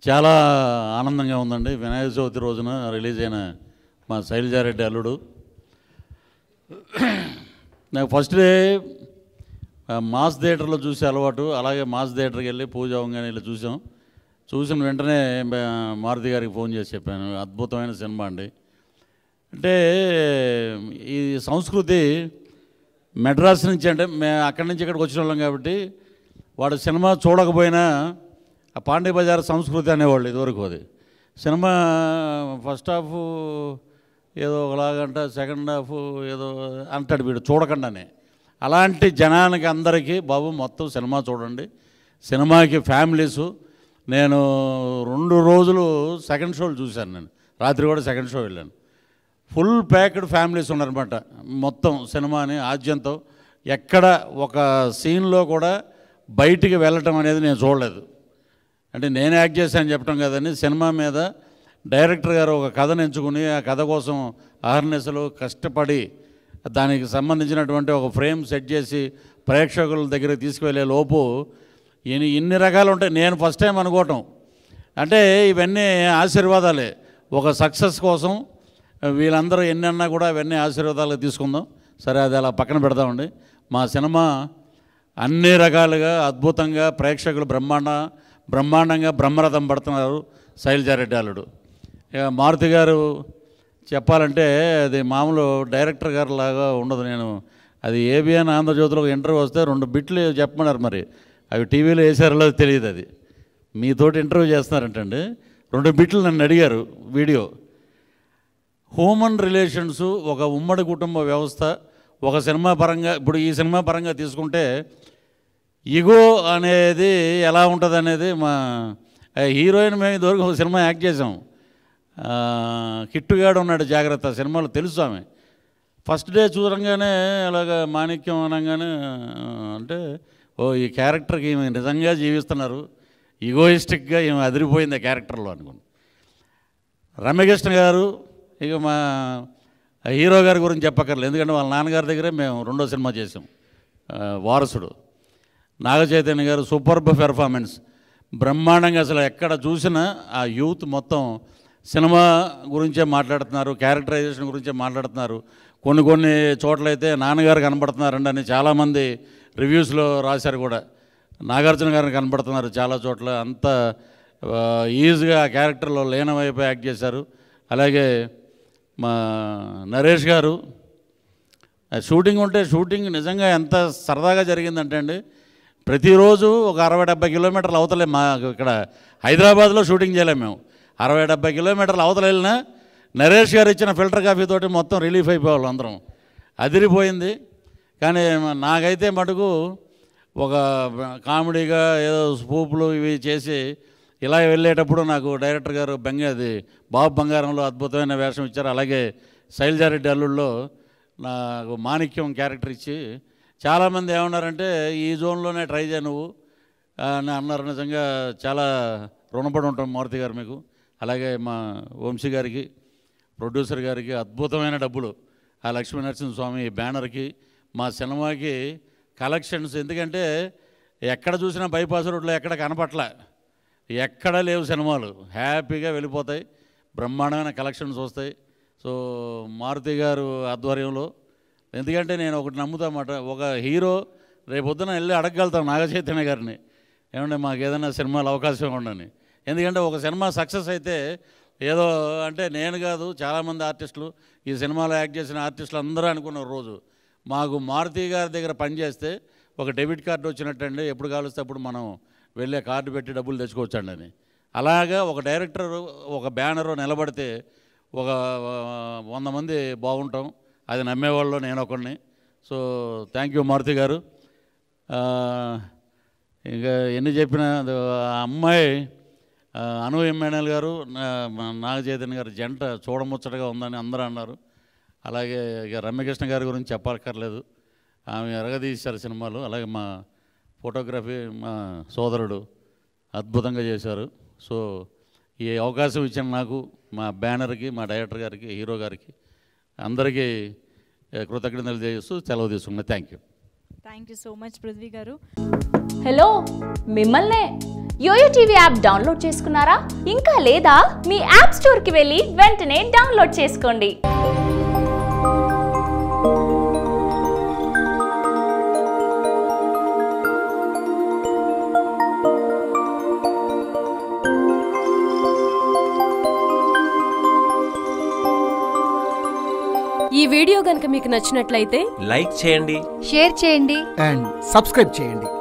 చాలా ఆనందంగా ఉందండి. వినాయక చవితి రోజున రిలీజ్ అయిన మా శైలజా రెడ్డి అల్లుడు. నాకు ఫస్ట్ డే మాస్ థియేటర్లో చూసే అలవాటు. అలాగే మాస్ థియేటర్కి వెళ్ళి పూజ అవ్వగానే వెళ్ళి చూసిన వెంటనే మారుతి గారికి ఫోన్ చేసి చెప్పాను, అద్భుతమైన సినిమా అండి. అంటే ఈ సంస్కృతి మెడ్రాస్ నుంచి, అంటే అక్కడి నుంచి ఇక్కడికి వచ్చిన వాళ్ళం కాబట్టి వాడు సినిమా చూడకపోయినా ఆ పాండే బజార్ సంస్కృతి అనేవాళ్ళు ఇదివరకు. అది సినిమా ఫస్ట్ హాఫ్ ఏదో ఒకలాగంట, సెకండ్ హాఫ్ ఏదో అంటాడు వీడు చూడకుండానే. అలాంటి జనానికి అందరికీ బాబు మొత్తం సినిమా చూడండి, సినిమాకి ఫ్యామిలీసు. నేను 2 రోజులు సెకండ్ షోలు చూశాను. నేను రాత్రి కూడా సెకండ్ షో వెళ్ళాను. ఫుల్ ప్యాక్డ్ ఫ్యామిలీస్ ఉన్నారనమాట. మొత్తం సినిమాని ఆద్యంతో ఎక్కడ ఒక సీన్లో కూడా బయటికి వెళ్ళటం అనేది నేను చూడలేదు. అంటే నేను యాక్ట్ చేశాను చెప్పడం కదండి, సినిమా మీద డైరెక్టర్ గారు ఒక కథను ఎంచుకుని ఆ కథ కోసం అహర్నిశలు కష్టపడి దానికి సంబంధించినటువంటి ఒక ఫ్రేమ్ సెట్ చేసి ప్రేక్షకుల దగ్గరికి తీసుకువెళ్ళే లోపు ఇన్ని రకాలు ఉంటాయి. నేను ఫస్ట్ టైం అనుకోవటం అంటే ఇవన్నీ ఆశీర్వాదాలే. ఒక సక్సెస్ కోసం వీళ్ళందరూ ఎన్నన్నా కూడా అవన్నీ ఆశీర్వాదాలు తీసుకుందాం. సరే, అది అలా పక్కన పెడదామండి. మా సినిమా అన్ని రకాలుగా అద్భుతంగా ప్రేక్షకులు బ్రహ్మాండంగా బ్రహ్మరథం పడుతున్నారు. శైలజా రెడ్డి అల్లుడు. మారుతి గారు చెప్పాలంటే అది మామూలు డైరెక్టర్ గారు లాగా ఉండదు. నేను అది ఏబిఎన్ ఆంధ్రజ్యోతిలో ఒక ఇంటర్వ్యూ వస్తే 2 బిట్లు చెప్పమన్నారు. మరి అవి టీవీలో వేసారో తెలియదు. అది మీతోటి ఇంటర్వ్యూ చేస్తున్నారంటండి. 2 బిట్లు నన్ను అడిగారు. వీడియో హ్యూమన్ రిలేషన్స్, ఒక ఉమ్మడి కుటుంబ వ్యవస్థ, ఒక సినిమా పరంగా, ఇప్పుడు ఈ సినిమా పరంగా తీసుకుంటే ఈగో అనేది ఎలా ఉంటుంది అనేది మా హీరోయిన్ మేము ఇదివరకు ఒక సినిమా యాక్ట్ చేసాం. కిట్టుగాడు ఉన్నాడు జాగ్రత్త సినిమాలో, తెలుసు ఆమె. ఫస్ట్ డే చూడంగానే అలాగ మాణిక్యం అనగానే అంటే ఈ క్యారెక్టర్కి ఈమె నిజంగా జీవిస్తున్నారు, ఈగోయిస్టిక్గా ఈమె అదిరిపోయింది ఆ క్యారెక్టర్లో అనుకున్నాను. రమ్యకృష్ణ గారు ఇక మా హీరో గారి గురించి చెప్పక్కర్లేదు, ఎందుకంటే వాళ్ళ నాన్నగారి దగ్గరే మేము 2వ సినిమా చేసాం, వారసుడు. నాగ చైతన్య గారు సూపర్బ్ పెర్ఫార్మెన్స్, బ్రహ్మాండంగా. అసలు ఎక్కడ చూసినా ఆ యూత్ మొత్తం సినిమా గురించే మాట్లాడుతున్నారు, క్యారెక్టరైజేషన్ గురించే మాట్లాడుతున్నారు. కొన్ని చోట్లయితే నాన్నగారు కనపడుతున్నారండి అని చాలామంది రివ్యూస్లో రాశారు కూడా. నాగార్జున గారిని కనపడుతున్నారు చాలా చోట్ల. అంత ఈజీగా ఆ క్యారెక్టర్లో లీనమైపోయి యాక్ట్ చేశారు. అలాగే మా నరేష్ గారు షూటింగ్ ఉంటే షూటింగ్ నిజంగా ఎంత సరదాగా జరిగిందంటే అండి, ప్రతిరోజు ఒక 60-70 కిలోమీటర్లు అవతలే. మా ఇక్కడ హైదరాబాద్లో షూటింగ్ చేయలేము మేము. 60-70 కిలోమీటర్లు అవతల వెళ్ళినా నరేష్ గారు ఇచ్చిన ఫిల్టర్ కాఫీతోటి మొత్తం రిలీఫ్ అయిపోవాలి అందరం. అదిరిపోయింది. కానీ నాకైతే మటుకు ఒక కామెడీగా ఏదో స్పూపులు ఇవి చేసి ఇలా వెళ్ళేటప్పుడు నాకు డైరెక్టర్ గారు అది బాబు బంగారంలో అద్భుతమైన వేషం ఇచ్చారు. అలాగే శైలజా రెడ్డి అల్లుడులో నాకు మాణిక్యం క్యారెక్టర్ ఇచ్చి చాలామంది ఏమన్నారంటే ఈ జోన్లోనే ట్రై చేయ నువ్వు అని అన్నారు. నిజంగా చాలా రుణపడి ఉంటాం మారుతి గారు మీకు. అలాగే మా వంశీ గారికి, ప్రొడ్యూసర్ గారికి అద్భుతమైన డబ్బులు ఆ లక్ష్మీనరసింహస్వామి బ్యానర్కి, మా సినిమాకి కలెక్షన్స్. ఎందుకంటే ఎక్కడ చూసినా బైపాస్ రోడ్లో ఎక్కడ కనపట్లే, ఎక్కడ లేవు సినిమాలు, హ్యాపీగా వెళ్ళిపోతాయి, బ్రహ్మాండమైన కలెక్షన్స్ వస్తాయి. సో మారుతి గారు ఆధ్వర్యంలో, ఎందుకంటే నేను ఒకటి నమ్ముతామాట, ఒక హీరో రేపొద్దున వెళ్ళి అడగగలుగుతాం నాగ చైతన్య గారిని, ఏమంటే మాకు ఏదైనా సినిమాలు అవకాశం ఉండని. ఎందుకంటే ఒక సినిమా సక్సెస్ అయితే ఏదో అంటే నేను కాదు, చాలామంది ఆర్టిస్టులు, ఈ సినిమాలో యాక్ట్ చేసిన ఆర్టిస్టులు అందరూ అనుకున్న రోజు మాకు మారుతి గారి దగ్గర పనిచేస్తే ఒక డెబిట్ కార్డు వచ్చినట్టండి, ఎప్పుడు కావలిస్తే అప్పుడు మనం వెళ్ళే కార్డు పెట్టి డబ్బులు తెచ్చుకోవచ్చండి అని. అలాగా ఒక డైరెక్టర్ ఒక బ్యానరు నిలబడితే ఒక 100 మంది బాగుంటాం, అది నమ్మేవాళ్ళు నేను ఒకడిని. సో థ్యాంక్ యూ మారుతి గారు. ఇంకా ఎన్ని చెప్పినా ఆ అమ్మాయి అను ఎమ్మెన్ఎల్ గారు, నాగ చైతన్య గారు జంట చూడముచ్చటగా ఉందని అందరూ అన్నారు. అలాగే ఇక రమ్యకృష్ణ గారి గురించి చెప్పక్కర్లేదు, ఆమె ఎరగదీశారు సినిమాలు. అలాగే మా ఫోటోగ్రఫీ మా సోదరుడు అద్భుతంగా చేశారు. సో ఈ అవకాశం ఇచ్చిన నాకు, మా బ్యానర్కి, మా డైరెక్టర్ గారికి, హీరో గారికి అందరికీ కృతజ్ఞతలు చేస్తూ సెలవు తీసుకున్నా. Thank you. Thank you so much Prithvi గారు. హలో, మిమ్మల్నే యోయో టీవీ యాప్ డౌన్లోడ్ చేసుకున్నారా? ఇంకా లేదా? మీ యాప్ స్టోర్ కి వెళ్ళి వెంటనే డౌన్లోడ్ చేసుకోండి. ఈ వీడియో గనుక మీకు నచ్చినట్లయితే లైక్ చేయండి, షేర్ చేయండి అండ్ సబ్స్క్రైబ్ చేయండి.